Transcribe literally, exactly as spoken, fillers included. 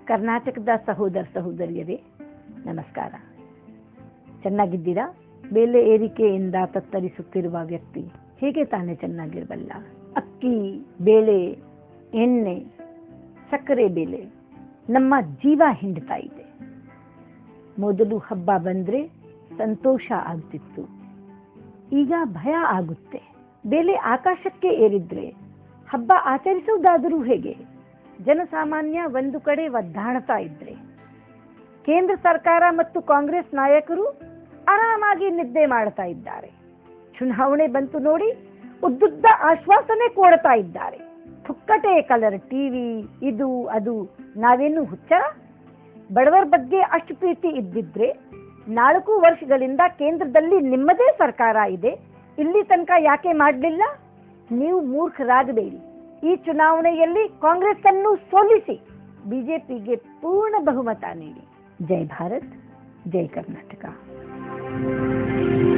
ಕರ್ನಾಟಕದ ಸಹೋದರ ಸಹೋದರಿಯರೇ ನಮಸ್ಕಾರ. ಚೆನ್ನಾಗಿದ್ದೀರಾ? ಬೆಲೆ ಏರಿಕೆಯಿಂದ ತತ್ತರಿಸುತ್ತಿರುವ ವ್ಯಕ್ತಿ ಹೇಗೆ ತಾನೇ ಚೆನ್ನಾಗಿರಬಲ್ಲ? ಅಕ್ಕಿ, ಬೇಳೆ, ಎಣ್ಣೆ, ಸಕ್ಕರೆ ಬೆಲೆ ನಮ್ಮ ಜೀವ ಹಿಂಡ್ತಾ ಇದೆ. ಮೊದಲು ಹಬ್ಬ ಬಂದ್ರೆ ಸಂತೋಷ ಆಗ್ತಿತ್ತು, ಈಗ ಭಯ ಆಗುತ್ತೆ. ಬೆಲೆ ಆಕಾಶಕ್ಕೆ ಏರಿದ್ರೆ ಹಬ್ಬ ಆಚರಿಸುವುದಾದರೂ ಹೇಗೆ? ಜನಸಾಮಾನ್ಯ ಒಂದು ಕಡೆ ಒದ್ದಾಡ್ತಾ ಇದ್ರೆ, ಕೇಂದ್ರ ಸರ್ಕಾರ ಮತ್ತು ಕಾಂಗ್ರೆಸ್ ನಾಯಕರು ಆರಾಮಾಗಿ ನಿದ್ದೆ ಮಾಡ್ತಾ ಇದ್ದಾರೆ. ಚುನಾವಣೆ ಬಂತು ನೋಡಿ, ಉದ್ದುದ್ದ ಆಶ್ವಾಸನೆ ಕೊಡ್ತಾ ಇದ್ದಾರೆ. ಪುಕ್ಕಟೆ ಕಲರ್ ಟಿವಿ, ಇದು ಅದು. ನಾವೇನು ಹುಚ್ಚರ? ಬಡವರ ಬಗ್ಗೆ ಅಷ್ಟು ಪ್ರೀತಿ ಇದ್ದಿದ್ರೆ ನಾಲ್ಕು ವರ್ಷಗಳಿಂದ ಕೇಂದ್ರದಲ್ಲಿ ನಿಮ್ಮದೇ ಸರ್ಕಾರ ಇದೆ, ಇಲ್ಲಿ ತನಕ ಯಾಕೆ ಮಾಡಲಿಲ್ಲ? ನೀವು ಮೂರ್ಖರಾಗಬೇಡಿ. ಈ ಚುನಾವಣೆಯಲ್ಲಿ ಕಾಂಗ್ರೆಸ್ ಅನ್ನು ಸೋಲಿಸಿ ಬಿಜೆಪಿಗೆ ಪೂರ್ಣ ಬಹುಮತ ನೀಡಿ. ಜೈ ಭಾರತ್, ಜೈ ಕರ್ನಾಟಕ.